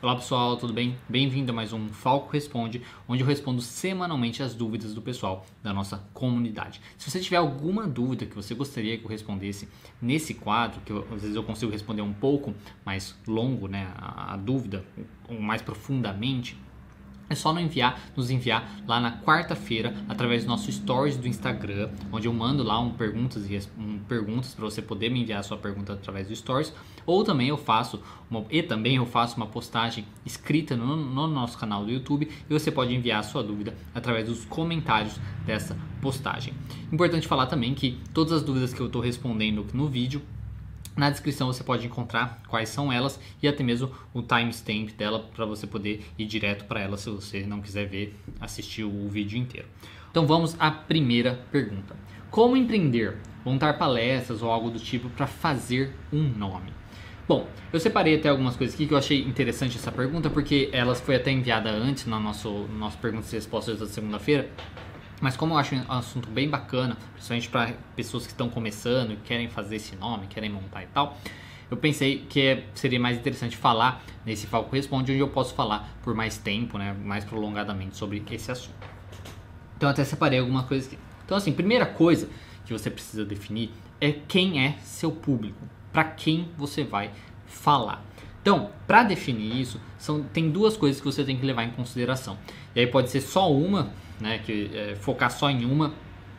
Olá pessoal, tudo bem? Bem-vindo a mais um Falco Responde, onde eu respondo semanalmente as dúvidas do pessoal da nossa comunidade. Se você tiver alguma dúvida que você gostaria que eu respondesse nesse quadro, que às vezes eu consigo responder um pouco mais longo, né, a dúvida, ou mais profundamente, é só nos enviar lá na quarta-feira através do nosso stories do Instagram, onde eu mando lá perguntas para você poder me enviar a sua pergunta através do stories, ou também eu faço uma postagem escrita no nosso canal do YouTube e você pode enviar a sua dúvida através dos comentários dessa postagem. Importante falar também que todas as dúvidas que eu estou respondendo no vídeo, na descrição você pode encontrar quais são elas e até mesmo o timestamp dela para você poder ir direto para ela se você não quiser assistir o vídeo inteiro. Então vamos à primeira pergunta. Como empreender, montar palestras ou algo do tipo para fazer um nome? Bom, eu separei até algumas coisas aqui que eu achei interessante essa pergunta porque ela foi até enviada antes no nosso perguntas e respostas da segunda-feira. Mas como eu acho um assunto bem bacana, principalmente para pessoas que estão começando e querem fazer esse nome, querem montar e tal, eu pensei que seria mais interessante falar nesse Falco Responde, onde eu posso falar por mais tempo, né, mais prolongadamente sobre esse assunto. Então até separei algumas coisas aqui. Então assim, primeira coisa que você precisa definir é quem é seu público, para quem você vai falar. Então, para definir isso, tem duas coisas que você tem que levar em consideração. E aí pode ser só uma, né, focar só em uma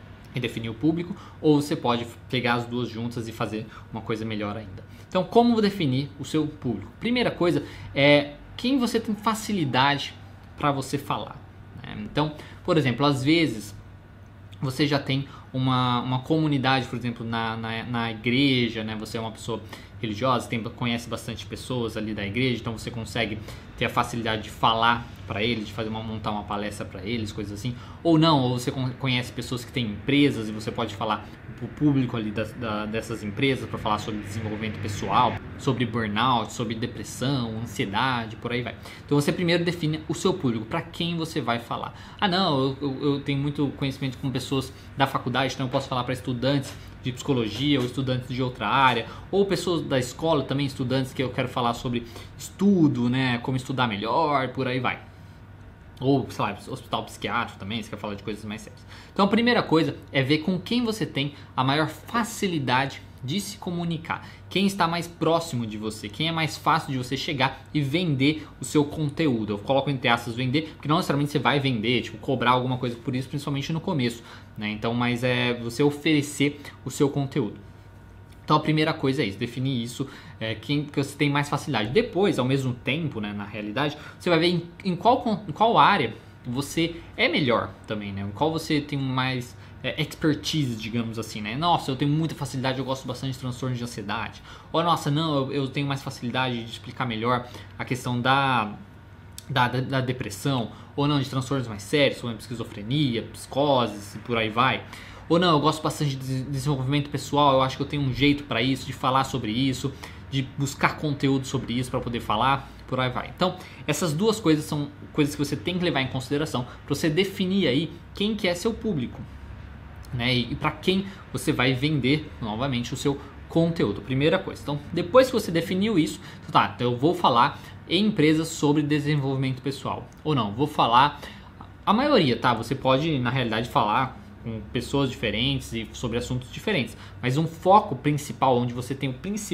e definir o público, ou você pode pegar as duas juntas e fazer uma coisa melhor ainda. Então, como definir o seu público? Primeira coisa é quem você tem facilidade para você falar, né? Então, por exemplo, às vezes você já tem uma comunidade, por exemplo, na igreja, né? Você é uma pessoa religiosa, conhece bastante pessoas ali da igreja, então você consegue ter a facilidade de falar para eles, de montar uma palestra para eles, coisas assim. Ou não, ou você conhece pessoas que têm empresas e você pode falar para o público ali dessas empresas para falar sobre desenvolvimento pessoal, sobre burnout, sobre depressão, ansiedade, por aí vai. Então você primeiro define o seu público, para quem você vai falar. Ah não, eu tenho muito conhecimento com pessoas da faculdade, então eu posso falar para estudantes de psicologia ou estudantes de outra área, ou pessoas da escola também, estudantes que eu quero falar sobre estudo, né, como estudar melhor, por aí vai. Ou, sei lá, hospital psiquiátrico também, você quer falar de coisas mais sérias. Então a primeira coisa é ver com quem você tem a maior facilidade de se comunicar, quem está mais próximo de você, quem é mais fácil de você chegar e vender o seu conteúdo. Eu coloco entre aspas vender, porque não necessariamente você vai vender, tipo cobrar alguma coisa por isso, principalmente no começo, né? Então, mas é você oferecer o seu conteúdo. Então a primeira coisa é isso, definir isso, quem que você tem mais facilidade. Depois, ao mesmo tempo, né, na realidade, você vai ver em qual área você é melhor também, né? Em qual você tem mais expertise, digamos assim, né? Nossa, eu tenho muita facilidade, eu gosto bastante de transtornos de ansiedade. Ou nossa, não, eu tenho mais facilidade de explicar melhor a questão da depressão. Ou não, de transtornos mais sérios, como esquizofrenia, psicoses e por aí vai. Ou não, eu gosto bastante de desenvolvimento pessoal, eu acho que eu tenho um jeito para isso, de falar sobre isso, de buscar conteúdo sobre isso para poder falar, por aí vai. Então, essas duas coisas são coisas que você tem que levar em consideração para você definir aí quem que é seu público, né? E para quem você vai vender novamente o seu conteúdo. Primeira coisa. Então, depois que você definiu isso, então eu vou falar em empresas sobre desenvolvimento pessoal. Ou não, vou falar a maioria, tá? Você pode, na realidade, falar com pessoas diferentes e sobre assuntos diferentes, mas um foco principal, onde você tem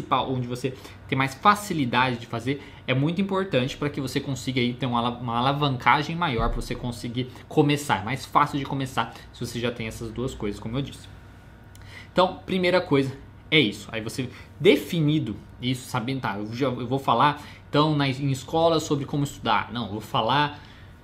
mais facilidade de fazer, é muito importante para que você consiga aí ter uma alavancagem maior para você conseguir começar. É mais fácil de começar se você já tem essas duas coisas, como eu disse. Então, primeira coisa é isso. Aí você definido isso, sabendo, tá, eu vou falar então em escola sobre como estudar. Não, eu vou falar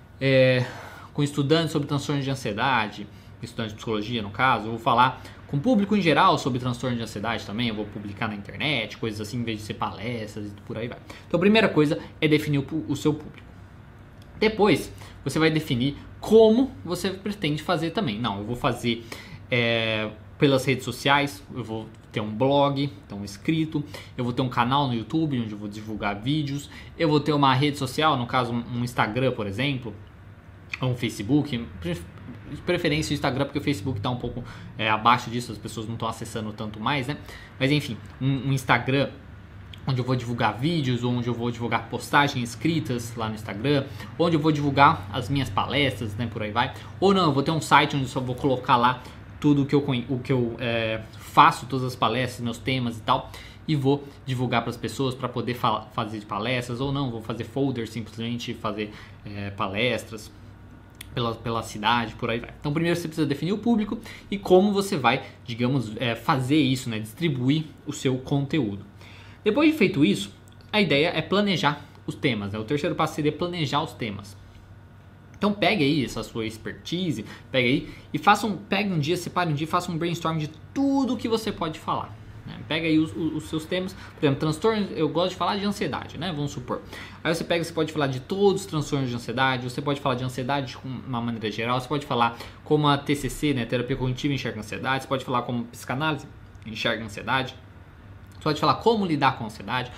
com estudantes sobre transtornos de ansiedade, estudantes de psicologia no caso, eu vou falar com o público em geral sobre transtorno de ansiedade também, eu vou publicar na internet, coisas assim, em vez de ser palestras e por aí vai. Então a primeira coisa é definir o seu público. Depois, você vai definir como você pretende fazer também. Não, eu vou fazer pelas redes sociais, eu vou ter um blog, então escrito, eu vou ter um canal no YouTube onde eu vou divulgar vídeos, eu vou ter uma rede social, no caso um Instagram, por exemplo, ou um Facebook, de preferência o Instagram, porque o Facebook está um pouco abaixo disso, as pessoas não estão acessando tanto mais, né? Mas enfim, um Instagram onde eu vou divulgar vídeos, onde eu vou divulgar postagens escritas lá no Instagram, onde eu vou divulgar as minhas palestras, né, por aí vai. Ou não, eu vou ter um site onde eu só vou colocar lá tudo o que eu faço, todas as palestras, meus temas e tal, e vou divulgar para as pessoas para poder fazer palestras, ou não, vou fazer folders, simplesmente fazer palestras pela cidade, por aí vai. Então primeiro você precisa definir o público e como você vai, digamos, fazer isso, né, distribuir o seu conteúdo. Depois de feito isso, a ideia é planejar os temas, né? O terceiro passo seria planejar os temas. Então pegue aí essa sua expertise, pegue um dia, separe um dia e faça um brainstorm de tudo que você pode falar. Né? Pega aí os seus temas, por exemplo, transtornos, eu gosto de falar de ansiedade, né? Vamos supor. Aí você pode falar de todos os transtornos de ansiedade, você pode falar de ansiedade de uma maneira geral, você pode falar como a TCC, né, terapia cognitiva, enxerga ansiedade, você pode falar como psicanálise enxerga ansiedade. Você pode falar como lidar com ansiedade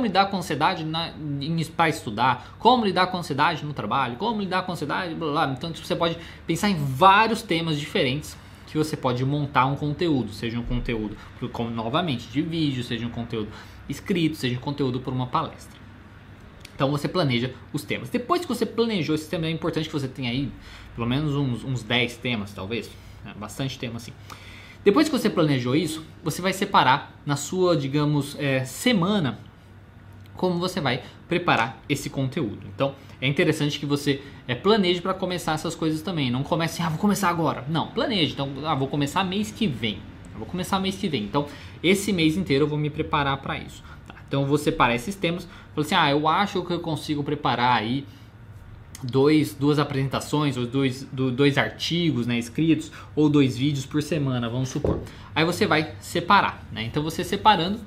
para estudar, como lidar com ansiedade no trabalho, como lidar com ansiedade, blá, blá. Então você pode pensar em vários temas diferentes que você pode montar um conteúdo, seja um conteúdo, como novamente, de vídeo, seja um conteúdo escrito, seja um conteúdo por uma palestra. Então você planeja os temas. Depois que você planejou esses temas, é importante que você tenha aí pelo menos uns 10 temas, talvez, né? Bastante tema assim. Depois que você planejou isso, você vai separar na sua, digamos, semana como você vai preparar esse conteúdo. Então, é interessante que você planeje para começar essas coisas também. Não comece, vou começar agora. Não, planeje. Então, vou começar mês que vem. Então, esse mês inteiro eu vou me preparar para isso. Tá? Então, eu vou separar esses temas. Falei assim, eu acho que eu consigo preparar aí duas apresentações ou dois artigos, né, escritos ou 2 vídeos por semana, vamos supor. Aí você vai separar, né? Então você separando,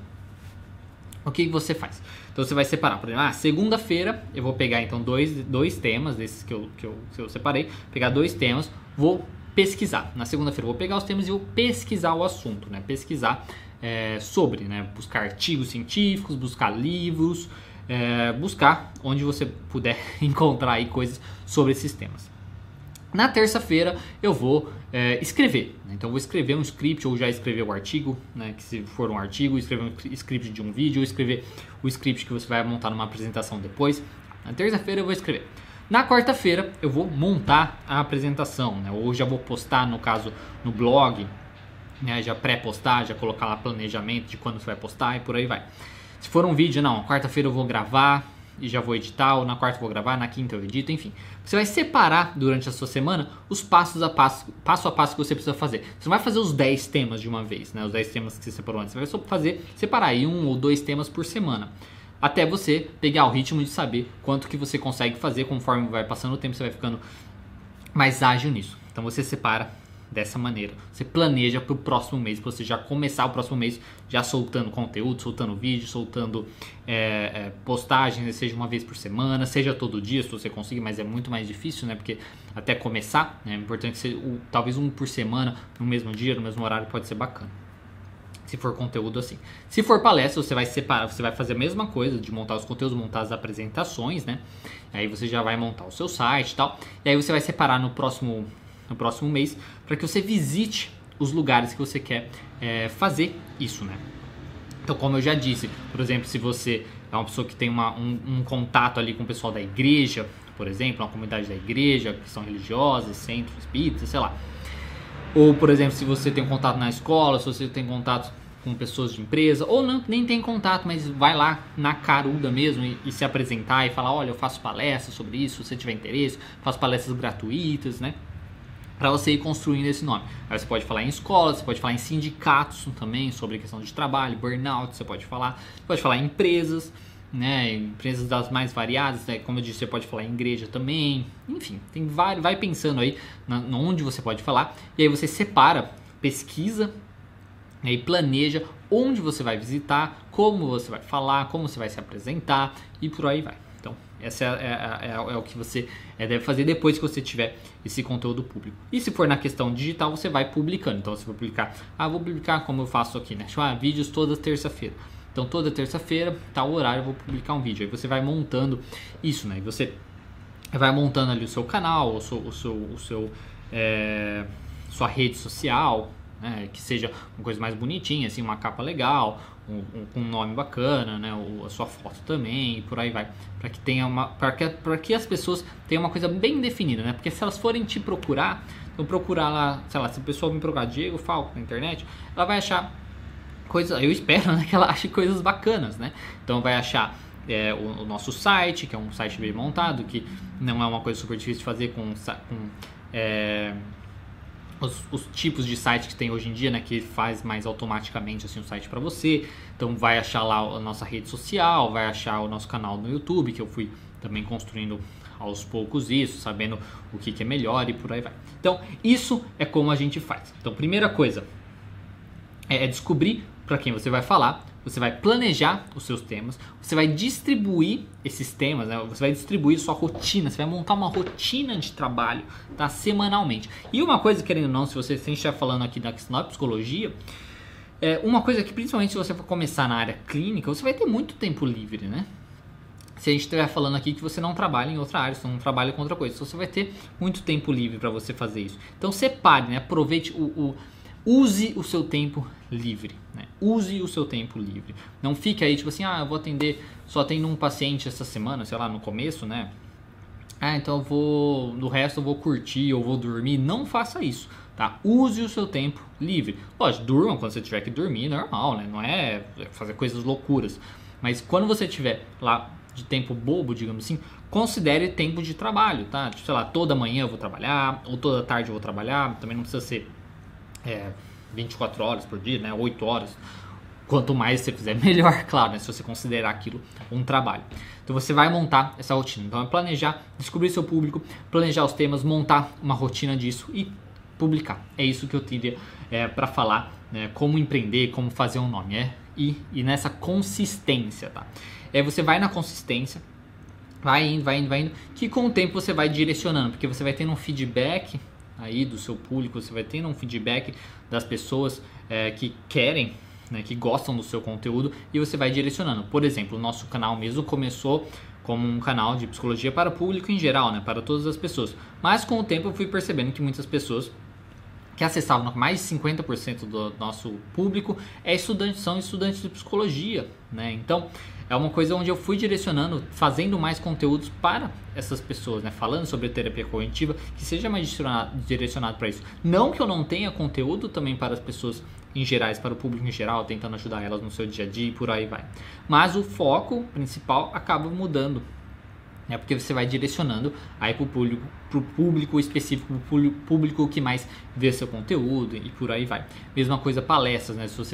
o que você faz? Então você vai separar, por exemplo, segunda-feira eu vou pegar então dois temas desses que eu separei, pegar 2 temas, vou pesquisar. Na segunda-feira eu vou pegar os temas e vou pesquisar o assunto, né? Pesquisar sobre, né? Buscar artigos científicos, buscar livros, buscar onde você puder encontrar aí coisas sobre esses temas. Na terça-feira eu vou escrever, né? Então eu vou escrever um script ou já escrever o artigo, né? Que se for um artigo, escrever um script de um vídeo ou escrever o script que você vai montar numa apresentação depois. Na terça-feira eu vou escrever. Na quarta-feira eu vou montar a apresentação, né? Ou já vou postar, no caso, no blog, né? Já pré-postar, já colocar lá planejamento de quando você vai postar e por aí vai. Se for um vídeo, não, quarta-feira eu vou gravar e já vou editar, ou na quarta eu vou gravar, na quinta eu edito, enfim. Você vai separar durante a sua semana os passo a passo que você precisa fazer. Você não vai fazer os 10 temas de uma vez, né? Os 10 temas que você separou antes. Você vai só separar aí 1 ou 2 temas por semana. Até você pegar o ritmo de saber quanto que você consegue fazer. Conforme vai passando o tempo, você vai ficando mais ágil nisso. Então você separa dessa maneira. Você planeja para o próximo mês, para você já começar o próximo mês já soltando conteúdo, soltando vídeo, soltando postagens, seja uma vez por semana, seja todo dia, se você conseguir, mas é muito mais difícil, né? Porque até começar, é importante ser talvez um por semana, no mesmo dia, no mesmo horário, pode ser bacana. Se for conteúdo assim. Se for palestra, você vai separar, você vai fazer a mesma coisa de montar os conteúdos, montar as apresentações, né? Aí você já vai montar o seu site e tal. E aí você vai separar no próximo mês para que você visite os lugares que você quer fazer isso, né? Então, como eu já disse, por exemplo, se você é uma pessoa que tem um contato ali com o pessoal da igreja, por exemplo, uma comunidade da igreja, que são religiosas, centros espíritas, sei lá. Ou, por exemplo, se você tem um contato na escola, se você tem contato com pessoas de empresa, ou não, nem tem contato, mas vai lá na caruda mesmo e se apresentar e falar, olha, eu faço palestras sobre isso, se você tiver interesse, faço palestras gratuitas, né? Para você ir construindo esse nome. Aí você pode falar em escolas, você pode falar em sindicatos também, sobre questão de trabalho, burnout, você pode falar em empresas, né, empresas das mais variadas, né, como eu disse, você pode falar em igreja também, enfim, tem vários, vai pensando aí onde você pode falar, e aí você separa, pesquisa, e planeja onde você vai visitar, como você vai falar, como você vai se apresentar e por aí vai. Então, essa é o que você deve fazer depois que você tiver esse conteúdo público. E se for na questão digital, você vai publicando. Então, você vai publicar, vou publicar como eu faço aqui, né? Vídeos toda terça-feira. Então, toda terça-feira, tal horário, eu vou publicar um vídeo. Aí você vai montando isso, né? E você vai montando ali o seu canal, sua rede social, né? Que seja uma coisa mais bonitinha, assim, uma capa legal, um nome bacana, né? A sua foto também, e por aí vai, para que tenha para que as pessoas tenham uma coisa bem definida, né? Porque se elas forem te procurar, então procurar lá, sei lá, se o pessoal me procurar Diego Falco na internet, ela vai achar coisas, eu espero, né, que ela ache coisas bacanas, né? Então vai achar o nosso site, que é um site bem montado, que não é uma coisa super difícil de fazer os tipos de site que tem hoje em dia, né, que faz mais automaticamente assim, o site para você. Então vai achar lá a nossa rede social, vai achar o nosso canal no YouTube, que eu fui também construindo aos poucos isso, sabendo o que é melhor e por aí vai. Então isso é como a gente faz. Então primeira coisa é descobrir para quem você vai falar, você vai planejar os seus temas, você vai distribuir esses temas, né? Você vai distribuir sua rotina, você vai montar uma rotina de trabalho, tá? Semanalmente. E uma coisa, querendo ou não, se você estiver falando aqui na psicologia, uma coisa que principalmente se você for começar na área clínica, você vai ter muito tempo livre, né? Se a gente estiver falando aqui que você não trabalha em outra área, você não trabalha com outra coisa, você vai ter muito tempo livre para você fazer isso. Então separe, né? Aproveite use o seu tempo livre, né? Use o seu tempo livre. Não fique aí tipo assim, eu vou atender, só atendo um paciente essa semana, sei lá, no começo, né? Então do resto eu vou curtir, eu vou dormir. Não faça isso, tá? Use o seu tempo livre. Lógico, durma quando você tiver que dormir, normal, né? Não é fazer coisas loucuras. Mas quando você tiver lá de tempo bobo, digamos assim, considere tempo de trabalho, tá? Tipo, sei lá, toda manhã eu vou trabalhar, ou toda tarde eu vou trabalhar. Também não precisa ser 24 horas por dia, né? 8 horas. Quanto mais você fizer, melhor, claro, né? Se você considerar aquilo um trabalho. Então você vai montar essa rotina. Então é planejar, descobrir seu público, planejar os temas, montar uma rotina disso e publicar. É isso que eu teria para falar, né? Como empreender, como fazer um nome. E nessa consistência, tá? Você vai na consistência, vai indo, que com o tempo você vai direcionando, porque você vai tendo um feedback aí do seu público, você vai tendo um feedback das pessoas que querem, né, que gostam do seu conteúdo, e você vai direcionando. Por exemplo, o nosso canal mesmo começou como um canal de psicologia para o público em geral, né, para todas as pessoas. Mas com o tempo eu fui percebendo que muitas pessoas que acessavam, mais de 50% do nosso público são estudantes de psicologia, né? Então é uma coisa onde eu fui direcionando, fazendo mais conteúdos para essas pessoas, né? Falando sobre terapia cognitiva, que seja mais direcionado para isso. Não que eu não tenha conteúdo também para as pessoas em gerais, para o público em geral, tentando ajudar elas no seu dia a dia e por aí vai. Mas o foco principal acaba mudando, porque você vai direcionando aí para o público específico, para o público que mais vê seu conteúdo e por aí vai. Mesma coisa palestras, né? Se você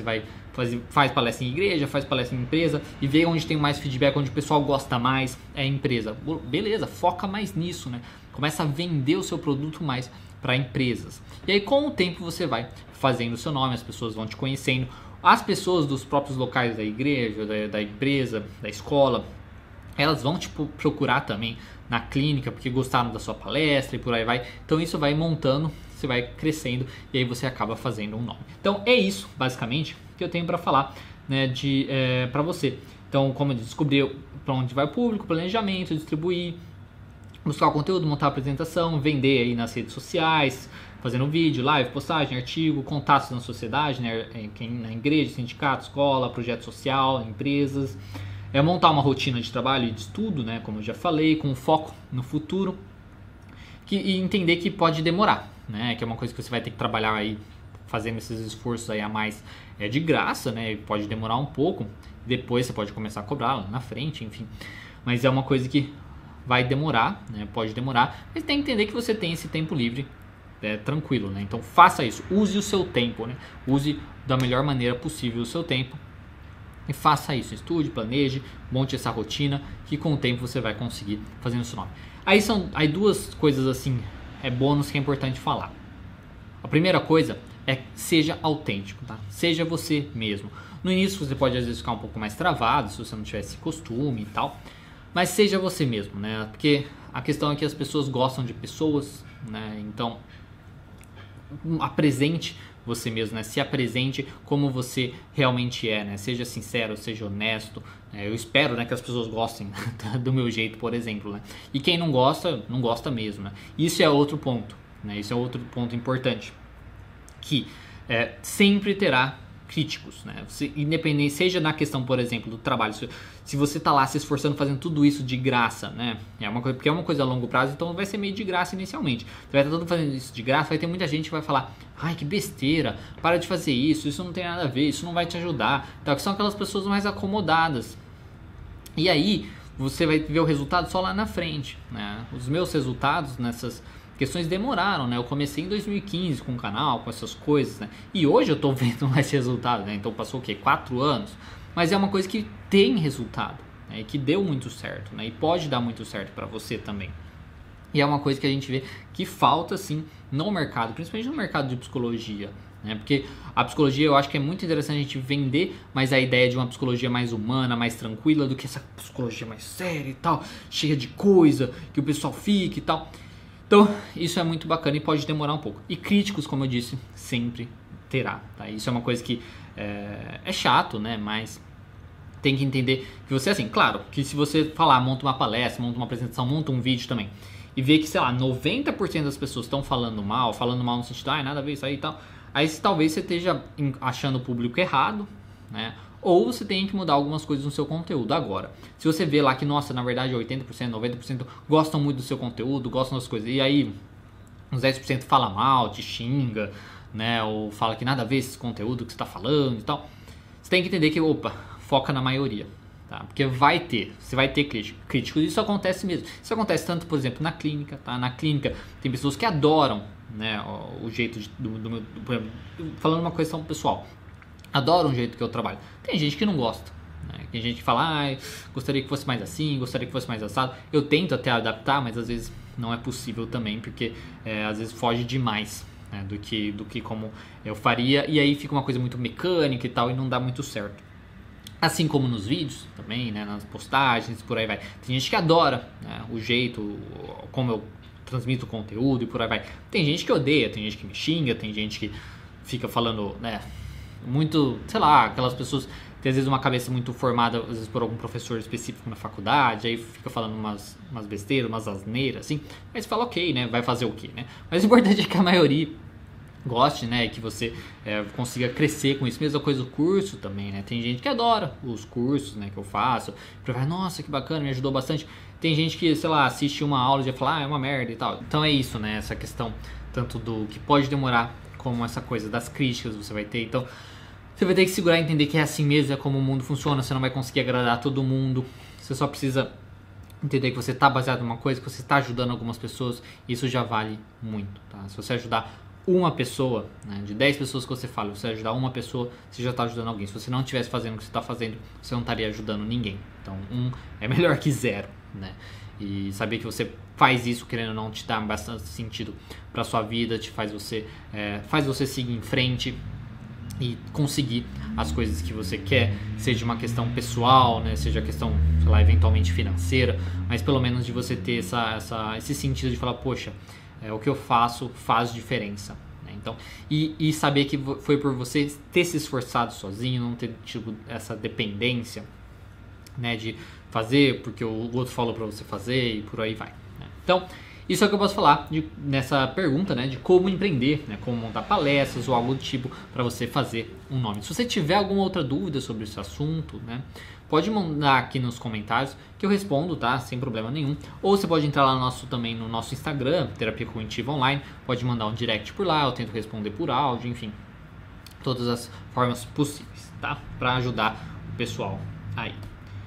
faz palestra em igreja, faz palestra em empresa e vê onde tem mais feedback, onde o pessoal gosta mais, é a empresa. Beleza, foca mais nisso, né? Começa a vender o seu produto mais para empresas. E aí com o tempo você vai fazendo o seu nome, as pessoas vão te conhecendo, as pessoas dos próprios locais da igreja, da empresa, da escola, elas vão te procurar também na clínica porque gostaram da sua palestra e por aí vai. Então isso vai montando, você vai crescendo e aí você acaba fazendo um nome. Então é isso basicamente que eu tenho para falar, né, para você. Então, como eu descobri para onde vai o público, planejamento, distribuir, buscar o conteúdo, montar a apresentação, vender aí nas redes sociais, fazendo vídeo, live, postagem, artigo, contatos na sociedade, né, na igreja, sindicato, escola, projeto social, empresas. Montar uma rotina de trabalho e de estudo, né, como eu já falei, com foco no futuro, e entender que pode demorar, né, que é uma coisa que você vai ter que trabalhar aí, fazendo esses esforços aí a mais de graça, né, e pode demorar um pouco, depois você pode começar a cobrar lá na frente, enfim, mas é uma coisa que vai demorar, né, pode demorar, mas tem que entender que você tem esse tempo livre, tranquilo, né, então faça isso, use o seu tempo, né, use da melhor maneira possível o seu tempo, e faça isso, estude, planeje, monte essa rotina, que com o tempo você vai conseguir fazendo o seu nome. Aí duas coisas assim, bônus que é importante falar. A primeira coisa seja autêntico, tá? Seja você mesmo. No início você pode às vezes ficar um pouco mais travado, se você não tiver esse costume e tal, mas seja você mesmo, né? Porque a questão é que as pessoas gostam de pessoas, né? Então apresente você mesmo, né? Se apresente como você realmente é, né? Seja sincero, seja honesto. Eu espero, né, que as pessoas gostem do meu jeito, por exemplo, né? E quem não gosta, não gosta mesmo, né? Isso é outro ponto, né? Isso é outro ponto importante, que sempre terá críticos, né? Você, independente, seja na questão, por exemplo, do trabalho, se você tá lá se esforçando fazendo tudo isso de graça, né? Porque é uma coisa a longo prazo, então vai ser meio de graça inicialmente. Você vai estar todo fazendo isso de graça, vai ter muita gente que vai falar, ai, que besteira, para de fazer isso não tem nada a ver, isso não vai te ajudar. Então, que são aquelas pessoas mais acomodadas. E aí, você vai ver o resultado só lá na frente, né? Os meus resultados nessas questões demoraram, né? Eu comecei em 2015 com o canal, com essas coisas, né? E hoje eu tô vendo mais resultado, né? Então passou o quê? 4 anos. Mas é uma coisa que tem resultado, né? E que deu muito certo, né? E pode dar muito certo para você também. E é uma coisa que a gente vê que falta, sim, no mercado, principalmente no mercado de psicologia, né? Porque a psicologia eu acho que é muito interessante a gente vender mais a ideia de uma psicologia mais humana, mais tranquila, do que essa psicologia mais séria e tal, cheia de coisa, que o pessoal fica e tal. Então, isso é muito bacana e pode demorar um pouco. E críticos, como eu disse, sempre terá, tá? Isso é uma coisa que é chato, né? Mas tem que entender que você, assim, claro, que se você falar, monta uma palestra, monta uma apresentação, monta um vídeo também, e ver que, sei lá, 90% das pessoas estão falando mal no sentido, nada a ver isso aí e tal, aí talvez você esteja achando o público errado, né? Ou você tem que mudar algumas coisas no seu conteúdo. Agora, se você vê lá que, nossa, na verdade 80%, 90% gostam muito do seu conteúdo, gostam das coisas, e aí uns 10% fala mal, te xinga, né? Ou fala que nada a ver esse conteúdo que você está falando e tal, você tem que entender que, foca na maioria, tá? Porque você vai ter críticos. Isso acontece mesmo. Isso acontece tanto, por exemplo, na clínica, tá? Na clínica tem pessoas que adoram, né, o jeito do meu... Falando uma questão pessoal, adoram o jeito que eu trabalho. Tem gente que não gosta, né? Tem gente que fala, gostaria que fosse mais assim, gostaria que fosse mais assado. Eu tento até adaptar, mas às vezes não é possível também, porque às vezes foge demais, né, do que como eu faria, e aí fica uma coisa muito mecânica e tal, e não dá muito certo. Assim como nos vídeos também, né, nas postagens, por aí vai. Tem gente que adora, né, o jeito, como eu transmito o conteúdo e por aí vai. Tem gente que odeia, tem gente que me xinga, tem gente que fica falando, né, muito, sei lá, aquelas pessoas tem às vezes uma cabeça muito formada, às vezes por algum professor específico na faculdade, aí fica falando umas besteiras, umas asneiras, assim, mas você fala, ok, né, vai fazer o quê, né? Mas o importante é que a maioria goste, né, e que você consiga crescer com isso. Mesma coisa o curso também, né? Tem gente que adora os cursos, né, que eu faço, vai, nossa, que bacana, me ajudou bastante. Tem gente que, sei lá, assiste uma aula e já fala, é uma merda e tal. Então é isso, né, essa questão tanto do que pode demorar, como essa coisa das críticas você vai ter. Então você vai ter que segurar e entender que é assim mesmo, é como o mundo funciona, você não vai conseguir agradar todo mundo, você só precisa entender que você está baseado em uma coisa, que você está ajudando algumas pessoas, isso já vale muito, tá? Se você ajudar uma pessoa, né, de 10 pessoas que você fala, você ajudar uma pessoa, você já está ajudando alguém. Se você não estivesse fazendo o que você está fazendo, você não estaria ajudando ninguém. Então, é melhor que 0, né? E saber que você faz isso, querendo ou não, te dá bastante sentido para sua vida, faz você seguir em frente e conseguir as coisas que você quer, seja uma questão pessoal, né, seja questão, sei lá, eventualmente financeira, mas pelo menos de você ter esse sentido de falar, poxa, o que eu faço faz diferença, né? Então, e saber que foi por você ter se esforçado sozinho, não ter tido essa dependência, né, de fazer porque o outro falou para você fazer e por aí vai, né? Então, isso é o que eu posso falar nessa pergunta, né, de como empreender, né, como montar palestras ou algo do tipo para você fazer um nome. Se você tiver alguma outra dúvida sobre esse assunto, né, pode mandar aqui nos comentários que eu respondo, tá? Sem problema nenhum. Ou você pode entrar lá também no nosso Instagram, Terapia Cognitiva Online, pode mandar um direct por lá, eu tento responder por áudio, enfim, todas as formas possíveis, tá? Para ajudar o pessoal aí.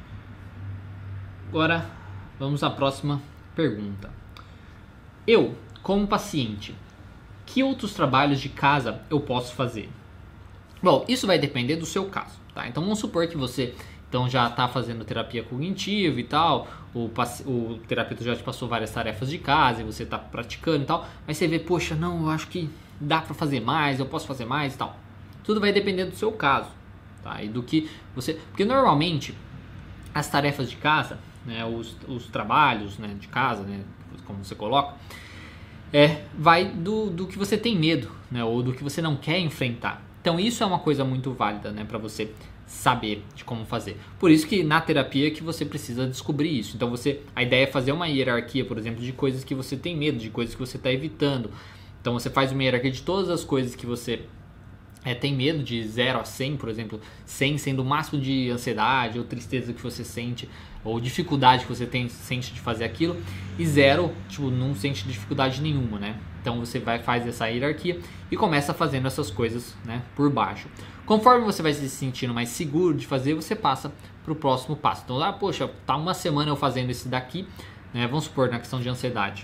Agora, vamos à próxima pergunta. Eu, como paciente, que outros trabalhos de casa eu posso fazer? Bom, isso vai depender do seu caso, tá? Então vamos supor que você já está fazendo terapia cognitiva e tal, o terapeuta já te passou várias tarefas de casa e você está praticando e tal, mas você vê, poxa, não, eu acho que dá para fazer mais, eu posso fazer mais e tal. Tudo vai depender do seu caso, tá? E do que você... Porque normalmente as tarefas de casa, né, os trabalhos, né, de casa, né, como você coloca, vai do que você tem medo, né, ou do que você não quer enfrentar. Então isso é uma coisa muito válida, né, para você saber de como fazer. Por isso que na terapia que você precisa descobrir isso. Então a ideia é fazer uma hierarquia, por exemplo, de coisas que você tem medo, de coisas que você está evitando. Então você faz uma hierarquia de todas as coisas que você tem medo de 0 a 100, por exemplo, 100 sendo o máximo de ansiedade ou tristeza que você sente, ou dificuldade que você sente de fazer aquilo, e 0, tipo, não sente dificuldade nenhuma, né? Então você faz essa hierarquia e começa fazendo essas coisas, né, por baixo. Conforme você vai se sentindo mais seguro de fazer, você passa para o próximo passo. Então, poxa, tá uma semana eu fazendo esse daqui, né? Vamos supor, na questão de ansiedade.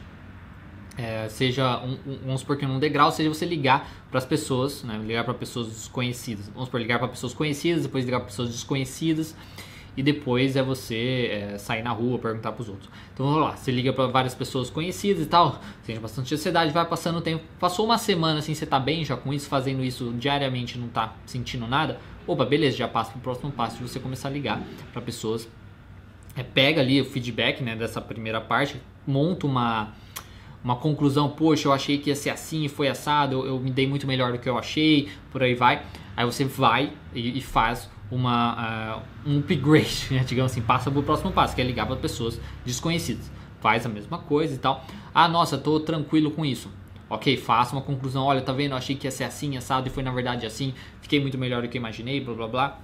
Seja, vamos supor que num degrau seja você ligar para as pessoas, né? Ligar para pessoas desconhecidas. Vamos supor, ligar para pessoas conhecidas, depois ligar para pessoas desconhecidas, e depois você sair na rua, perguntar para os outros. Então vamos lá, você liga para várias pessoas conhecidas e tal, sente bastante ansiedade, vai passando o tempo, passou uma semana assim, você tá bem já com isso, fazendo isso diariamente, não tá sentindo nada, opa, beleza, já passa pro próximo passo de você começar a ligar para pessoas, pega ali o feedback, né, dessa primeira parte, monta uma conclusão, poxa, eu achei que ia ser assim e foi assado, eu me dei muito melhor do que eu achei, por aí vai. Aí você vai e faz um upgrade, né? Digamos assim, passa para o próximo passo, que é ligar para pessoas desconhecidas. Faz a mesma coisa e tal. Ah, nossa, tô tranquilo com isso. Ok, faça uma conclusão, olha, tá vendo, eu achei que ia ser assim, assado e foi na verdade assim, fiquei muito melhor do que eu imaginei, blá blá blá.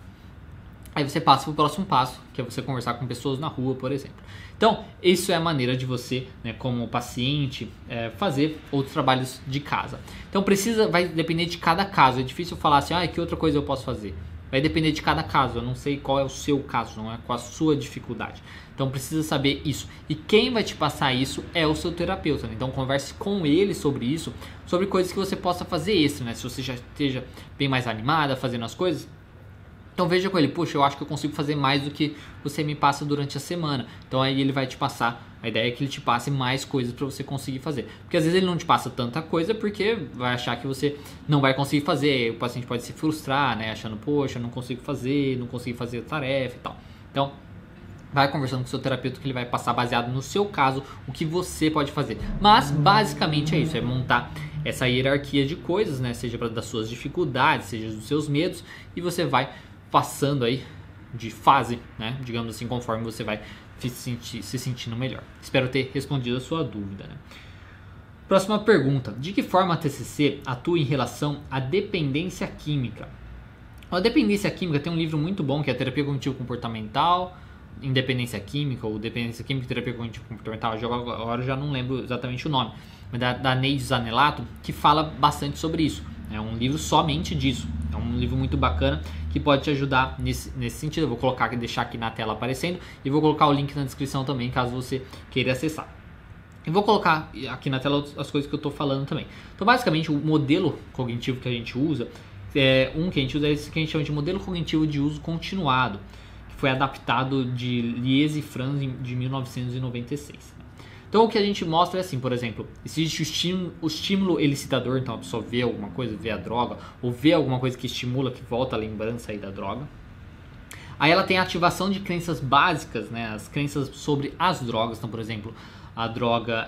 Aí você passa para o próximo passo, que é você conversar com pessoas na rua, por exemplo. Então, isso é a maneira de você, né, como paciente, fazer outros trabalhos de casa. Então, vai depender de cada caso. É difícil falar assim, que outra coisa eu posso fazer? Vai depender de cada caso. Eu não sei qual é o seu caso, não é qual a sua dificuldade. Então, precisa saber isso. E quem vai te passar isso é o seu terapeuta. Né? Então, converse com ele sobre isso, sobre coisas que você possa fazer extra, né? Se você já esteja bem mais animada fazendo as coisas, então veja com ele, puxa, eu acho que eu consigo fazer mais do que você me passa durante a semana. Então aí ele vai te passar, a ideia é que ele te passe mais coisas para você conseguir fazer. Porque às vezes ele não te passa tanta coisa porque vai achar que você não vai conseguir fazer. O paciente pode se frustrar, né, achando, poxa, não consigo fazer a tarefa e tal. Então vai conversando com o seu terapeuta que ele vai passar baseado no seu caso o que você pode fazer. Mas basicamente é isso, é montar essa hierarquia de coisas, né, seja das suas dificuldades, seja dos seus medos, e você vai passando aí de fase, né? Digamos assim, conforme você vai se sentindo melhor. Espero ter respondido a sua dúvida, né? Próxima pergunta. De que forma a TCC atua em relação à dependência química? A dependência química tem um livro muito bom que é Terapia Cognitivo Comportamental, Independência Química, ou Dependência Química e Terapia Cognitivo Comportamental. Agora eu já não lembro exatamente o nome, mas da Neide Zanelato, que fala bastante sobre isso. É um livro somente disso. É um livro muito bacana que pode te ajudar nesse sentido. Eu vou deixar aqui na tela aparecendo e vou colocar o link na descrição também, caso você queira acessar. E vou colocar aqui na tela as coisas que eu estou falando também. Então, basicamente, o modelo cognitivo que a gente usa é esse que a gente chama de modelo cognitivo de uso continuado, que foi adaptado de Liese e Franz de 1996. Então o que a gente mostra é assim, por exemplo, existe o estímulo elicitador, então a pessoa vê alguma coisa, vê a droga, ou vê alguma coisa que estimula, que volta a lembrança aí da droga. Aí ela tem a ativação de crenças básicas, né, as crenças sobre as drogas. Então, por exemplo, a droga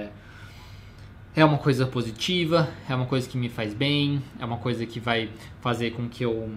é uma coisa positiva, é uma coisa que me faz bem, é uma coisa que vai fazer com que eu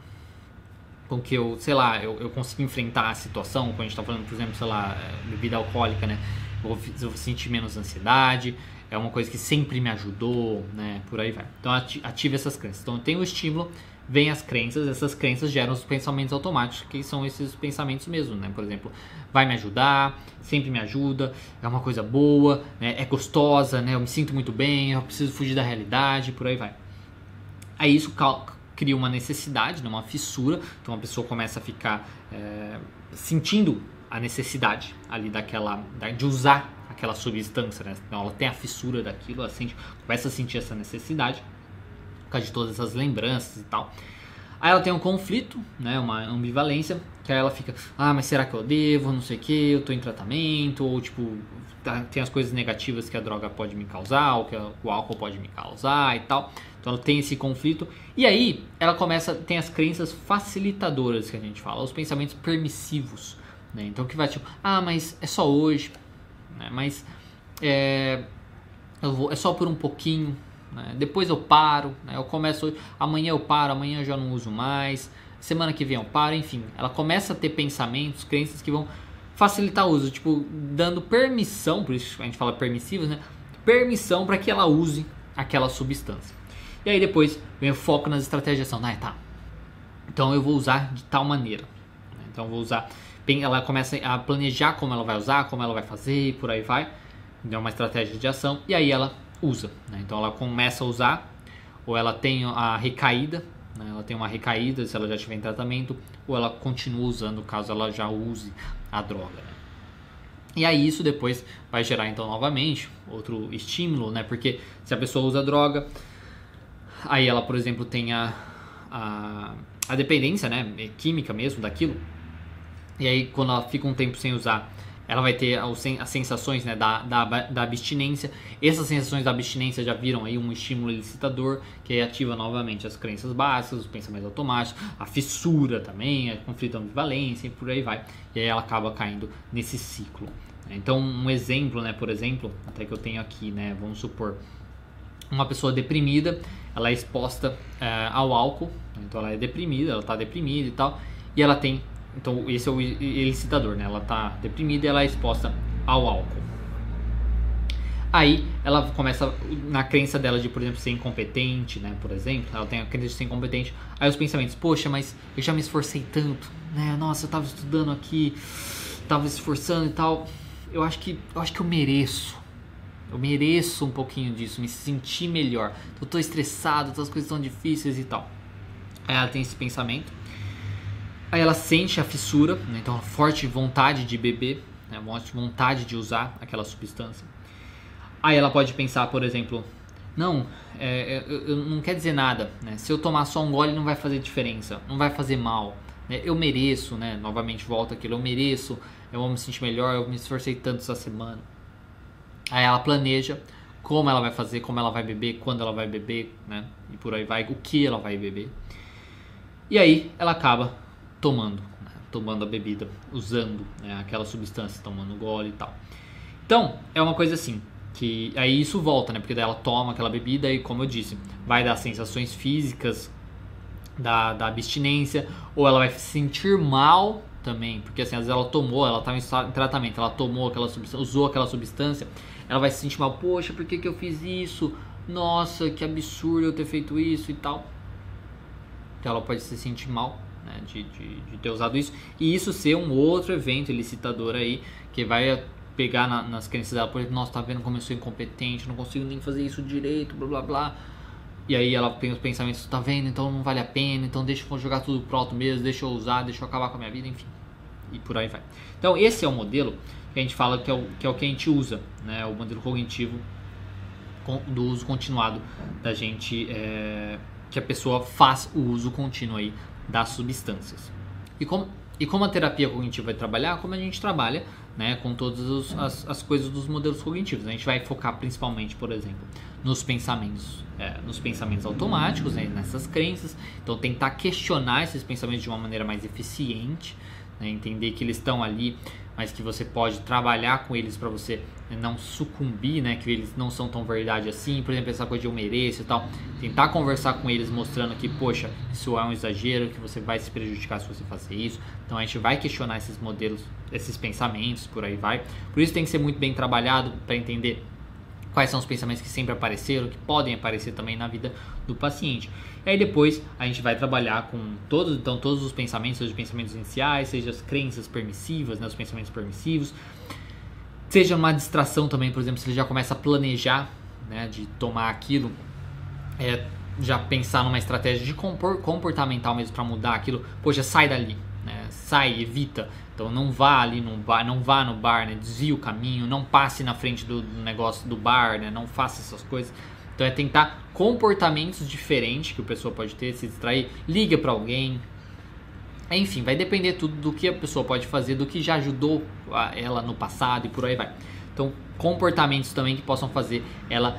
sei lá, eu consiga enfrentar a situação, quando a gente está falando, por exemplo, sei lá, bebida alcoólica, né? Eu vou sentir menos ansiedade, é uma coisa que sempre me ajudou, né? Por aí vai. Então ative essas crenças. Então tem o estímulo, vem as crenças, essas crenças geram os pensamentos automáticos, que são esses pensamentos mesmo, né? Por exemplo, vai me ajudar, sempre me ajuda, é uma coisa boa, né? É gostosa, né? Eu me sinto muito bem, eu preciso fugir da realidade, por aí vai. Aí isso cria uma necessidade, uma fissura, então a pessoa começa a ficar sentindo a necessidade ali de usar aquela substância, né? Então ela tem a fissura daquilo, ela começa a sentir essa necessidade por causa de todas essas lembranças e tal. Aí ela tem um conflito, né? Uma ambivalência, que aí ela fica, mas será que eu devo, não sei o que, eu tô em tratamento, ou tipo, tem as coisas negativas que a droga pode me causar, ou que o álcool pode me causar e tal. Então ela tem esse conflito, e aí ela tem as crenças facilitadoras que a gente fala, os pensamentos permissivos, né? Então que vai tipo, mas é só hoje, né? Mas é só por um pouquinho, né? Depois eu paro, né? Eu começo hoje, amanhã eu paro, amanhã eu já não uso mais, semana que vem eu paro, enfim, ela começa a ter pensamentos, crenças que vão facilitar o uso, tipo, dando permissão, por isso a gente fala permissivos, né? Permissão para que ela use aquela substância. E aí depois vem o foco nas estratégias de ação. Tá, então eu vou usar de tal maneira. Então eu vou usar, ela começa a planejar como ela vai usar, como ela vai fazer e por aí vai. Então uma estratégia de ação e aí ela usa, né? Então ela começa a usar, ou ela tem a recaída, né? Ela tem uma recaída se ela já estiver em tratamento, ou ela continua usando caso ela já use a droga, né? E aí isso depois vai gerar então novamente outro estímulo, né? Porque se a pessoa usa droga, aí ela, por exemplo, tem a dependência, né? Química mesmo daquilo. E aí quando ela fica um tempo sem usar, ela vai ter as sensações, né, da abstinência. Essas sensações da abstinência já viram aí um estímulo elicitador que aí ativa novamente as crenças básicas, os pensamentos automáticos, a fissura também, a conflito de ambivalência e por aí vai. E aí ela acaba caindo nesse ciclo. Então um exemplo, né, por exemplo, até que eu tenho aqui, né, vamos supor, uma pessoa deprimida, ela é exposta ao álcool, então ela é deprimida, ela está deprimida e tal, e ela tem, então esse é o elicitador, né? Ela está deprimida e ela é exposta ao álcool. Aí ela começa na crença dela de, por exemplo, ser incompetente, né? Por exemplo, ela tem a crença de ser incompetente. Aí os pensamentos, poxa, mas eu já me esforcei tanto, né? Nossa, eu estava estudando aqui, estava esforçando e tal. Eu acho que eu mereço. Eu mereço um pouquinho disso, me sentir melhor. Eu tô estressado, as coisas estão difíceis e tal. Aí ela tem esse pensamento. Aí ela sente a fissura, né? Então uma forte vontade de beber, né? Uma forte vontade de usar aquela substância. Aí ela pode pensar, por exemplo, não, eu não quer dizer nada, né? Se eu tomar só um gole não vai fazer diferença, não vai fazer mal, né? Eu mereço, né? Novamente volta aquilo, eu mereço, eu vou me sentir melhor, eu me esforcei tanto essa semana. Aí ela planeja como ela vai fazer, como ela vai beber, quando ela vai beber, né? E por aí vai, o que ela vai beber. E aí ela acaba tomando a bebida, usando, né, aquela substância, tomando gole e tal. Então, é uma coisa assim, que aí isso volta, né? Porque daí ela toma aquela bebida e, como eu disse, vai dar sensações físicas da abstinência, ou ela vai se sentir mal também, porque assim, às vezes ela tomou, ela estava em tratamento, ela tomou aquela substância, usou aquela substância, ela vai se sentir mal, poxa, por que eu fiz isso? Nossa, que absurdo eu ter feito isso e tal. Então ela pode se sentir mal, né, de ter usado isso, e isso ser um outro evento elicitador aí, que vai pegar nas crenças dela, por exemplo, nossa, tá vendo como eu sou incompetente, não consigo nem fazer isso direito, blá blá blá. E aí ela tem os pensamentos, tá vendo, então não vale a pena, então deixa eu jogar tudo pro alto mesmo, deixa eu usar, deixa eu acabar com a minha vida, enfim. E por aí vai. Então esse é o modelo que a gente fala que é o que a gente usa, né, o modelo cognitivo do uso continuado da gente, que a pessoa faz o uso contínuo aí das substâncias. E como a terapia cognitiva vai trabalhar, como a gente trabalha, né, com todas as coisas dos modelos cognitivos. A gente vai focar principalmente, por exemplo, nos pensamentos automáticos, né, nessas crenças. Então tentar questionar esses pensamentos de uma maneira mais eficiente, né, entender que eles estão ali, mas que você pode trabalhar com eles para você não sucumbir, né, que eles não são tão verdade assim. Por exemplo, essa coisa de eu mereço e tal, tentar conversar com eles mostrando que, poxa, isso é um exagero, que você vai se prejudicar se você fazer isso. Então a gente vai questionar esses modelos, esses pensamentos, por aí vai. Por isso tem que ser muito bem trabalhado para entender quais são os pensamentos que sempre apareceram, que podem aparecer também na vida do paciente. E aí depois a gente vai trabalhar com todos os pensamentos, seja os pensamentos iniciais, seja as crenças permissivas, né, os pensamentos permissivos, seja uma distração também, por exemplo, se ele já começa a planejar, né, de tomar aquilo, já pensar numa estratégia de comportamental mesmo para mudar aquilo, poxa, sai dali, né, sai, evita. Então não vá ali no bar, não vá no bar, né, desvie o caminho, não passe na frente do negócio do bar, né, não faça essas coisas. Então é tentar comportamentos diferentes que a pessoa pode ter, se distrair, liga para alguém. Enfim, vai depender tudo do que a pessoa pode fazer, do que já ajudou ela no passado e por aí vai. Então comportamentos também que possam fazer ela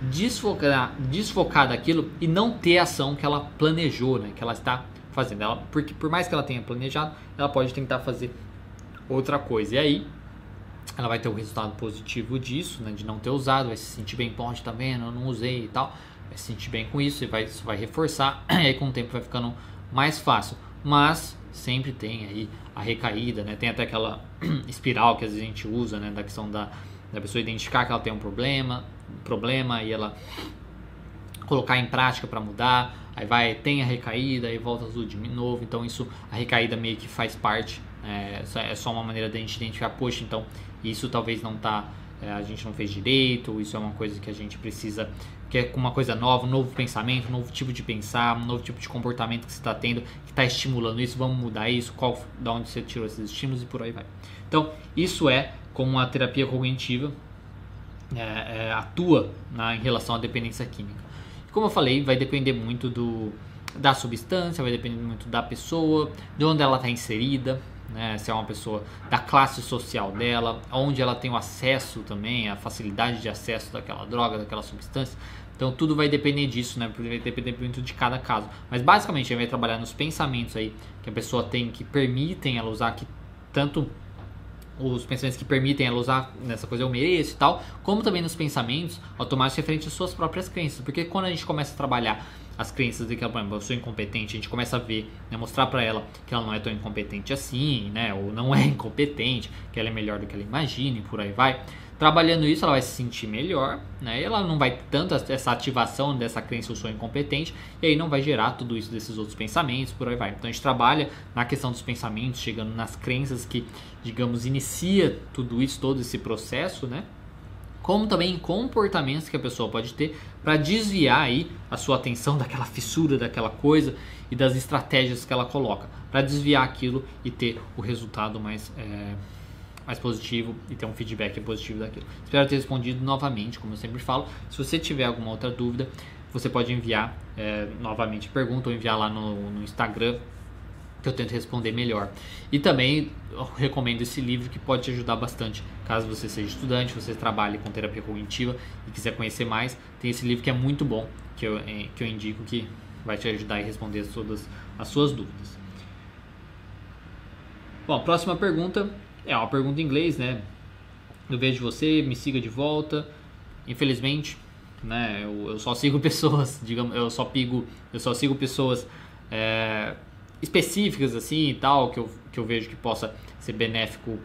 desfocar daquilo e não ter a ação que ela planejou, né, que ela está fazendo. Porque por mais que ela tenha planejado, ela pode tentar fazer outra coisa. E aí ela vai ter o resultado positivo disso, né, de não ter usado, vai se sentir bem, pode, tá vendo, eu não usei e tal, vai se sentir bem com isso, e isso vai reforçar, e aí com o tempo vai ficando mais fácil. Mas sempre tem aí a recaída, né, tem até aquela espiral que às vezes a gente usa, né, da questão da pessoa identificar que ela tem um problema e ela colocar em prática para mudar, aí tem a recaída, aí volta tudo de novo, então isso, a recaída meio que faz parte, é só uma maneira da gente identificar, poxa, então isso talvez não tá, a gente não fez direito, isso é uma coisa que a gente precisa, que é uma coisa nova, um novo pensamento, um novo tipo de pensar, um novo tipo de comportamento que você está tendo, que está estimulando isso, vamos mudar isso, da onde você tirou esses estímulos e por aí vai. Então, isso é como a terapia cognitiva atua em relação à dependência química. Como eu falei, vai depender muito da substância, vai depender muito da pessoa, de onde ela está inserida, né? Se é uma pessoa da classe social dela, onde ela tem o acesso também, a facilidade de acesso daquela droga, daquela substância. Então tudo vai depender disso, né? Vai depender muito de cada caso. Mas basicamente a gente vai trabalhar nos pensamentos aí que a pessoa tem, que permitem ela usar, que tanto os pensamentos que permitem ela usar nessa coisa eu mereço e tal, como também nos pensamentos automáticos referentes às suas próprias crenças, porque quando a gente começa a trabalhar as crenças de que eu sou incompetente, a gente começa a ver, né, mostrar pra ela que ela não é tão incompetente assim, né, ou não é incompetente, que ela é melhor do que ela imagina e por aí vai. Trabalhando isso, ela vai se sentir melhor, né? E ela não vai ter tanto essa ativação dessa crença eu sou incompetente, e aí não vai gerar tudo isso desses outros pensamentos, por aí vai. Então a gente trabalha na questão dos pensamentos, chegando nas crenças que, digamos, inicia tudo isso, todo esse processo, né? Como também em comportamentos que a pessoa pode ter para desviar aí a sua atenção daquela fissura, daquela coisa e das estratégias que ela coloca, para desviar aquilo e ter o resultado mais positivo e ter um feedback positivo daquilo. Espero ter respondido novamente, como eu sempre falo. Se você tiver alguma outra dúvida, você pode enviar novamente pergunta ou enviar lá no Instagram, que eu tento responder melhor. E também eu recomendo esse livro, que pode te ajudar bastante caso você seja estudante, você trabalhe com terapia cognitiva e quiser conhecer mais. Tem esse livro que é muito bom, que eu indico, que vai te ajudar a responder todas as suas dúvidas. Bom, a próxima pergunta é uma pergunta em inglês, né? Eu vejo você, me siga de volta. Infelizmente, né? Eu só sigo pessoas, digamos, eu só sigo pessoas específicas assim e tal, que eu vejo que possa ser benéfico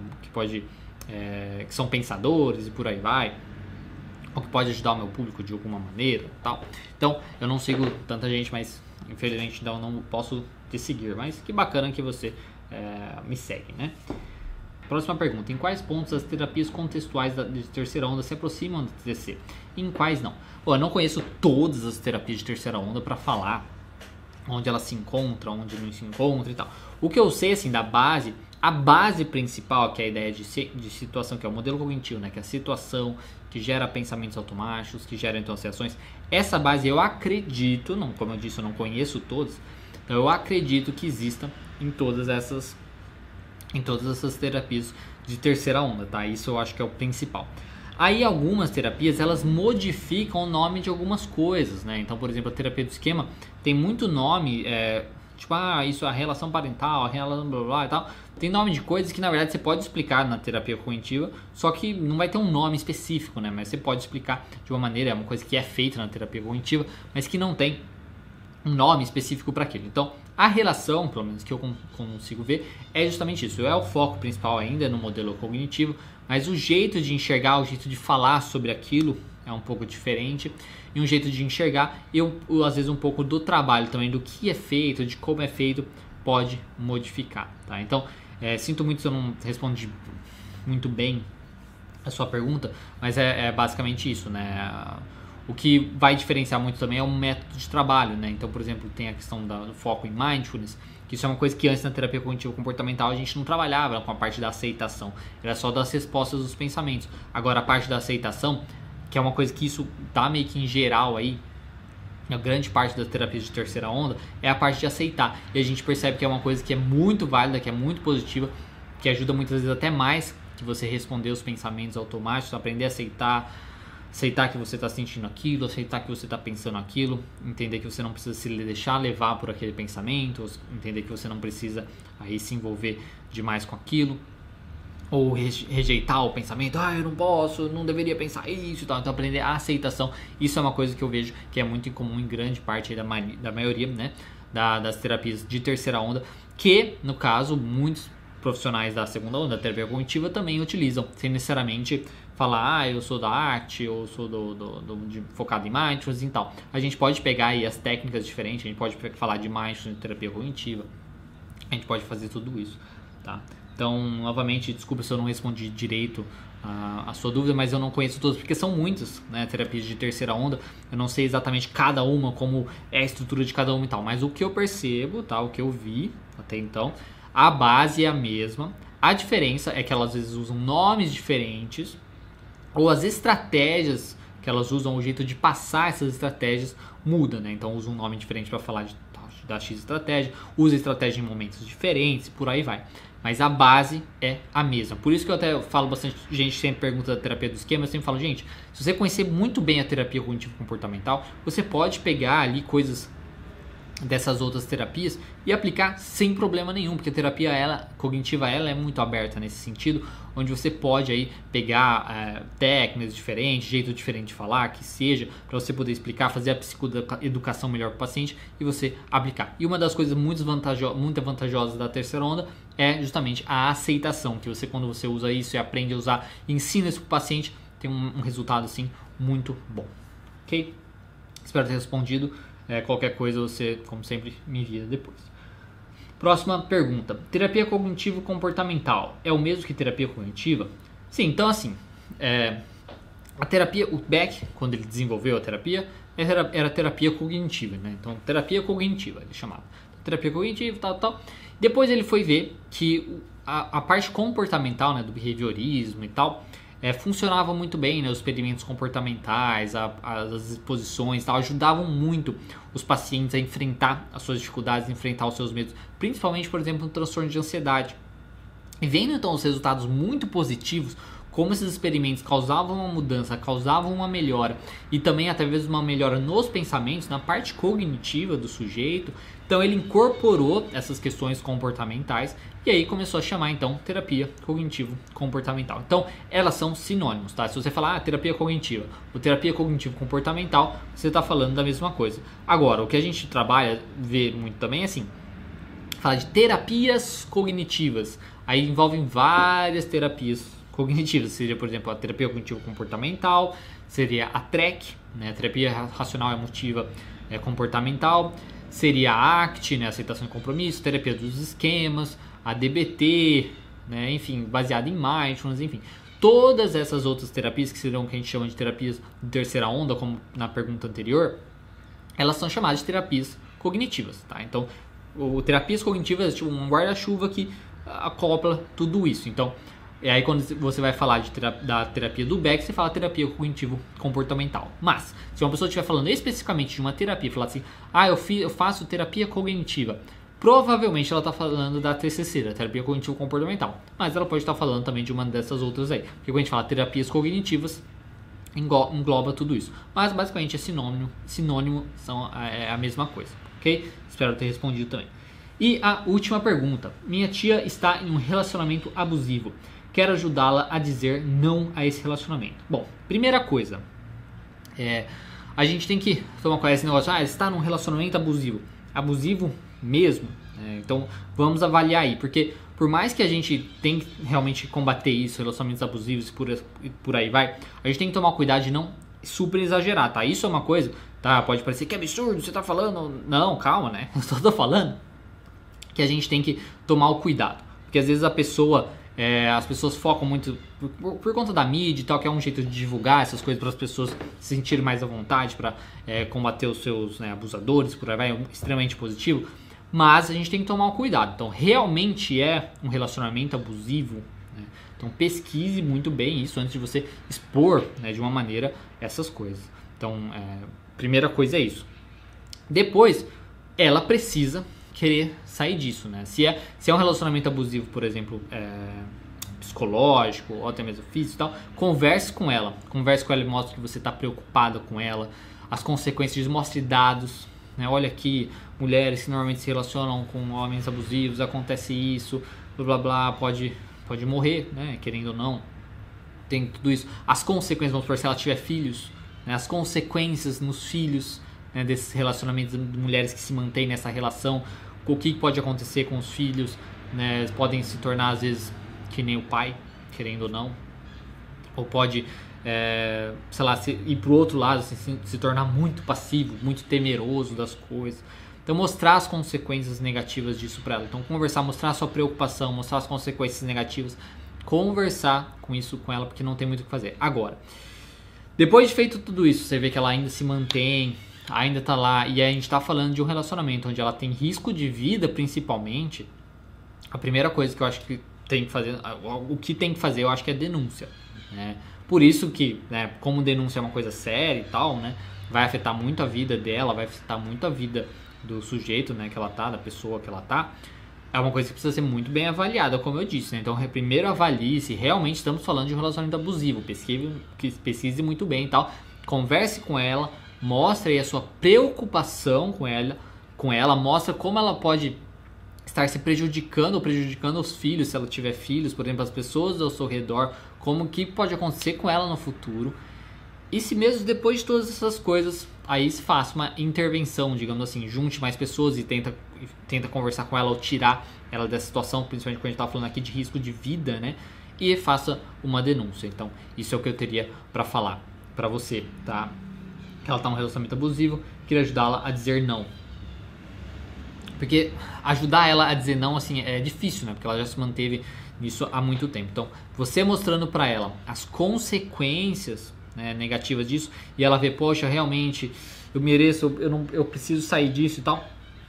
que são pensadores e por aí vai, ou que pode ajudar o meu público de alguma maneira, tal. Então, eu não sigo tanta gente, mas infelizmente então não posso te seguir. Mas que bacana que você me segue, né? Próxima pergunta: em quais pontos as terapias contextuais de terceira onda se aproximam do TCC? Em quais não? Bom, eu não conheço todas as terapias de terceira onda para falar onde elas se encontram, onde não se encontram e tal. O que eu sei, assim, da base, a base principal, que é a ideia de situação, que é o modelo cognitivo, né? Que é a situação que gera pensamentos automáticos, que gera então ações. Essa base eu acredito, não, como eu disse, eu não conheço todas, então eu acredito que exista em todas essas terapias de terceira onda, tá? Isso eu acho que é o principal. Aí algumas terapias, elas modificam o nome de algumas coisas, né? Então, por exemplo, a terapia do esquema tem muito nome, tipo, isso é a relação parental, a relação blá, blá, blá e tal. Tem nome de coisas que, na verdade, você pode explicar na terapia cognitiva, só que não vai ter um nome específico, né? Mas você pode explicar de uma maneira, é uma coisa que é feita na terapia cognitiva, mas que não tem um nome específico para aquilo. Então, a relação, pelo menos que eu consigo ver, é justamente isso. É o foco principal ainda no modelo cognitivo, mas o jeito de enxergar, o jeito de falar sobre aquilo é um pouco diferente. E um jeito de enxergar, às vezes um pouco do trabalho também, do que é feito, de como é feito, pode modificar, tá? Então, sinto muito se eu não respondi muito bem a sua pergunta, mas é basicamente isso, né? O que vai diferenciar muito também é o método de trabalho, né? Então, por exemplo, tem a questão do foco em mindfulness, que isso é uma coisa que antes na terapia cognitivo comportamental a gente não trabalhava com a parte da aceitação, era só das respostas dos pensamentos. Agora, a parte da aceitação, que é uma coisa que isso tá meio que em geral aí, a grande parte das terapias de terceira onda, é a parte de aceitar. E a gente percebe que é uma coisa que é muito válida, que é muito positiva, que ajuda muitas vezes até mais que você responder os pensamentos automáticos, aprender a aceitar que você está sentindo aquilo, aceitar que você está pensando aquilo, entender que você não precisa se deixar levar por aquele pensamento, entender que você não precisa aí se envolver demais com aquilo, ou rejeitar o pensamento, eu não posso, não deveria pensar isso e tal. Então, aprender a aceitação, isso é uma coisa que eu vejo que é muito incomum em grande parte da maioria, né, das terapias de terceira onda, que, no caso, muitos profissionais da segunda onda, da terapia cognitiva, também utilizam, sem necessariamente falar, ah, eu sou da arte, ou sou focado em mindfulness e tal. A gente pode pegar aí as técnicas diferentes, a gente pode falar de mindfulness, de terapia cognitiva, a gente pode fazer tudo isso, tá? Então, novamente, desculpa se eu não respondi direito a sua dúvida, mas eu não conheço todas, porque são muitas, né, terapias de terceira onda, eu não sei exatamente cada uma, como é a estrutura de cada uma e tal, mas o que eu percebo, tá, o que eu vi até então, a base é a mesma, a diferença é que elas às vezes usam nomes diferentes, ou as estratégias que elas usam, o jeito de passar essas estratégias muda, né, então usa um nome diferente para falar da X estratégia, usa estratégia em momentos diferentes, por aí vai. Mas a base é a mesma. Por isso que eu até falo bastante, gente sempre pergunta da terapia do esquema, eu sempre falo, gente, se você conhecer muito bem a terapia cognitivo-comportamental, você pode pegar ali coisas dessas outras terapias e aplicar sem problema nenhum, porque a terapia cognitiva é muito aberta nesse sentido, onde você pode aí pegar técnicas diferentes, jeito diferente de falar, que seja, para você poder explicar, fazer a psicoeducação melhor para o paciente e você aplicar. E uma das coisas muito vantajosas da terceira onda é justamente a aceitação, que você, quando você usa isso e aprende a usar, ensina isso para o paciente, tem um resultado assim muito bom. Ok? Espero ter respondido. Qualquer coisa você, como sempre, me envia depois. Próxima pergunta. Terapia cognitivo-comportamental é o mesmo que terapia cognitiva? Sim, então assim, a terapia, o Beck, quando ele desenvolveu a terapia, era terapia cognitiva, né? Então, terapia cognitiva, ele chamava. Terapia cognitiva, tal. Depois ele foi ver que a parte comportamental, né, do behaviorismo e tal, funcionava muito bem, né? Os experimentos comportamentais, as exposições, tal, ajudavam muito os pacientes a enfrentar as suas dificuldades, a enfrentar os seus medos, principalmente, por exemplo, no transtorno de ansiedade. E vendo então os resultados muito positivos, como esses experimentos causavam uma mudança, causavam uma melhora e também até mesmo uma melhora nos pensamentos, na parte cognitiva do sujeito, então ele incorporou essas questões comportamentais e aí começou a chamar então terapia cognitivo-comportamental. Então elas são sinônimos, tá? Se você falar terapia cognitiva ou terapia cognitivo-comportamental, você está falando da mesma coisa. Agora, o que a gente trabalha, vê muito também é assim, fala de terapias cognitivas, aí envolvem várias terapias cognitivas, seria, por exemplo, a terapia cognitivo-comportamental, seria a TREC, né, a terapia racional emotiva comportamental, seria a ACT, né, aceitação e compromisso, terapia dos esquemas, a DBT, né, enfim, baseada em mindfulness, enfim. Todas essas outras terapias, que serão o que a gente chama de terapias de terceira onda, como na pergunta anterior, elas são chamadas de terapias cognitivas, tá? Então, terapias cognitivas é tipo um guarda-chuva que acopla tudo isso. Então, aí quando você vai falar da terapia do Beck, você fala terapia cognitivo-comportamental. Mas, se uma pessoa estiver falando especificamente de uma terapia, falar assim, eu faço terapia cognitiva, provavelmente ela está falando da TCC, da terapia cognitivo-comportamental. Mas ela pode estar falando também de uma dessas outras aí. Porque quando a gente fala terapias cognitivas, engloba tudo isso. Mas basicamente é sinônimo é a mesma coisa. Ok? Espero ter respondido também. E a última pergunta. Minha tia está em um relacionamento abusivo. Quero ajudá-la a dizer não a esse relacionamento. Bom, primeira coisa, a gente tem que tomar cuidado com esse negócio. Está num relacionamento abusivo. Abusivo mesmo? Então, vamos avaliar aí. Porque por mais que a gente tem que realmente combater isso, relacionamentos abusivos e por aí vai, a gente tem que tomar cuidado de não super exagerar, tá? Isso é uma coisa, tá? Pode parecer que é absurdo, você tá falando... Não, calma, né? Eu só tô falando que a gente tem que tomar o cuidado. Porque às vezes as pessoas focam muito por conta da mídia e tal, que é um jeito de divulgar essas coisas para as pessoas se sentirem mais à vontade para combater os seus abusadores, por aí vai, é extremamente positivo. Mas a gente tem que tomar um cuidado. Então, realmente é um relacionamento abusivo, né? Então, pesquise muito bem isso antes de você expor, né, de uma maneira essas coisas. Então, primeira coisa é isso. Depois, ela precisa querer sair disso, né? Se é um relacionamento abusivo, por exemplo, psicológico ou até mesmo físico e tal, converse com ela e mostre que você está preocupado com ela, as consequências, mostre dados, né? Olha aqui, mulheres que normalmente se relacionam com homens abusivos, acontece isso, blá blá blá, pode morrer, né? Querendo ou não, tem tudo isso. As consequências, vamos supor, se ela tiver filhos, né? As consequências nos filhos, né, desses relacionamentos de mulheres que se mantêm nessa relação, o que pode acontecer com os filhos, né, podem se tornar às vezes que nem o pai, querendo ou não. ou pode, sei lá, ir pro outro lado, assim, se tornar muito passivo, muito temeroso das coisas. Então mostrar as consequências negativas disso para ela. Então conversar, mostrar a sua preocupação, mostrar as consequências negativas, conversar com isso com ela, porque não tem muito o que fazer. Agora, depois de feito tudo isso, você vê que ela ainda se mantém, ainda tá lá, e aí a gente tá falando de um relacionamento onde ela tem risco de vida, principalmente. A primeira coisa que eu acho que tem que fazer, o que tem que fazer, eu acho que é denúncia, né? Por isso que, né, como denúncia é uma coisa séria e tal, né, vai afetar muito a vida dela, vai afetar muito a vida do sujeito, né, que ela tá, da pessoa que ela tá. É uma coisa que precisa ser muito bem avaliada, como eu disse, né? Então, primeiro avalie se realmente estamos falando de um relacionamento abusivo. Pesquise muito bem e tal. Converse com ela, mostre aí a sua preocupação com ela, mostra como ela pode estar se prejudicando ou prejudicando os filhos, se ela tiver filhos, por exemplo, as pessoas ao seu redor, como que pode acontecer com ela no futuro. E se mesmo depois de todas essas coisas, aí se faça uma intervenção, digamos assim, junte mais pessoas e tenta conversar com ela ou tirar ela dessa situação, principalmente quando a gente está falando aqui de risco de vida, né? E faça uma denúncia. Então, isso é o que eu teria para falar para você, tá? Que ela está num relacionamento abusivo, queria ajudá-la a dizer não. Porque ajudar ela a dizer não, assim, é difícil, né? Porque ela já se manteve nisso há muito tempo. Então, você mostrando para ela as consequências, né, negativas disso, e ela vê, poxa, realmente eu mereço, eu preciso sair disso e tal,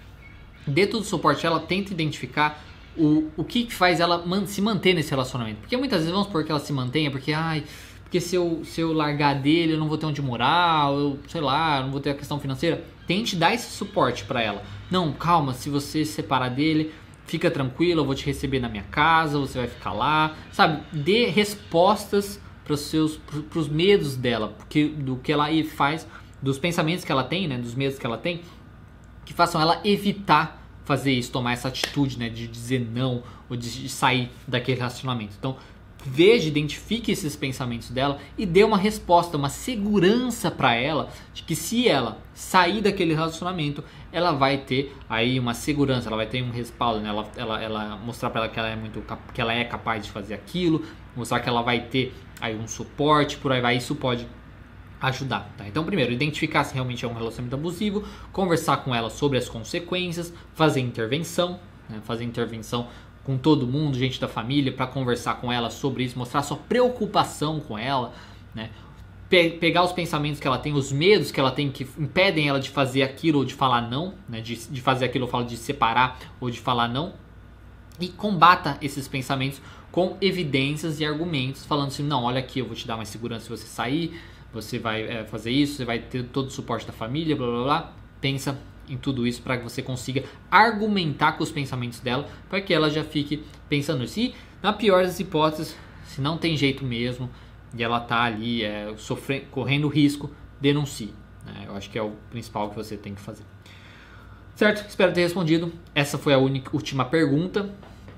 dê todo o suporte a ela, tenta identificar o que faz ela se manter nesse relacionamento, porque muitas vezes vamos supor que ela se mantenha porque se eu largar dele eu não vou ter onde morar, ou sei lá, eu não vou ter a questão financeira. Tente dar esse suporte para ela. Não, calma, se você se separar dele, fica tranquilo, eu vou te receber na minha casa, você vai ficar lá, sabe? Dê respostas para os medos dela, porque do que ela faz, dos pensamentos que ela tem, né, dos medos que ela tem, que façam ela evitar fazer isso, tomar essa atitude, né, de dizer não ou de sair daquele relacionamento. Então, veja, identifique esses pensamentos dela e dê uma resposta, uma segurança para ela de que se ela sair daquele relacionamento, ela vai ter aí uma segurança, ela vai ter um respaldo, né? Ela mostrar para ela que ela é capaz de fazer aquilo, mostrar que ela vai ter aí um suporte, por aí vai, isso pode ajudar, tá? Então, primeiro, identificar se realmente é um relacionamento abusivo, conversar com ela sobre as consequências, fazer intervenção, né? Fazer intervenção com todo mundo, gente da família, para conversar com ela sobre isso, mostrar sua preocupação com ela, né? Pegar os pensamentos que ela tem, os medos que ela tem que impedem ela de fazer aquilo ou de falar não, né? De fazer aquilo, eu falo de separar ou de falar não, e combata esses pensamentos com evidências e argumentos, falando assim, não, olha aqui, eu vou te dar mais segurança se você sair, você vai fazer isso, você vai ter todo o suporte da família, blá blá blá. Pensa em tudo isso para que você consiga argumentar com os pensamentos dela, para que ela já fique pensando nisso. E na pior das hipóteses, se não tem jeito mesmo e ela tá ali correndo risco, denuncie, né? Eu acho que é o principal que você tem que fazer. Certo? Espero ter respondido. Essa foi a última pergunta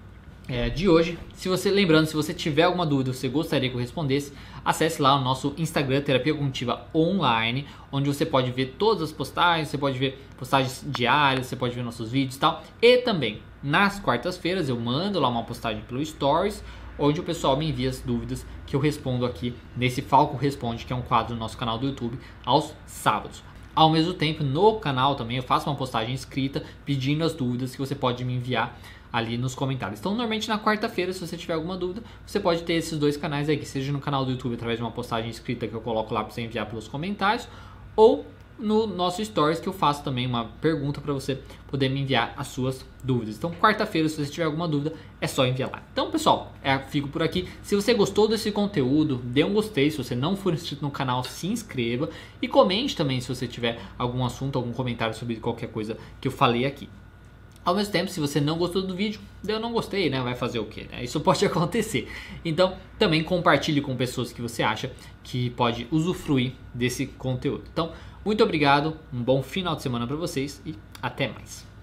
de hoje. Se você tiver alguma dúvida, você gostaria que eu respondesse, acesse lá o nosso Instagram, Terapia Cognitiva Online, onde você pode ver todas as postagens, você pode ver postagens diárias, você pode ver nossos vídeos e tal. E também, nas quartas-feiras, eu mando lá uma postagem pelo Stories, onde o pessoal me envia as dúvidas que eu respondo aqui nesse Falco Responde, que é um quadro do nosso canal do YouTube, aos sábados. Ao mesmo tempo, no canal também eu faço uma postagem escrita pedindo as dúvidas que você pode me enviar ali nos comentários. Então, normalmente na quarta-feira, se você tiver alguma dúvida, você pode ter esses dois canais aí, que seja no canal do YouTube através de uma postagem escrita que eu coloco lá para você enviar pelos comentários, ou no nosso Stories, que eu faço também uma pergunta para você poder me enviar as suas dúvidas. Então, quarta-feira, se você tiver alguma dúvida, é só enviar lá. Então, pessoal, fico por aqui. Se você gostou desse conteúdo, dê um gostei. Se você não for inscrito no canal, se inscreva. E comente também se você tiver algum assunto, algum comentário sobre qualquer coisa que eu falei aqui. Ao mesmo tempo, se você não gostou do vídeo, eu não gostei, né? Vai fazer o quê? Né? Isso pode acontecer. Então, também compartilhe com pessoas que você acha que pode usufruir desse conteúdo. Então, muito obrigado, um bom final de semana para vocês e até mais.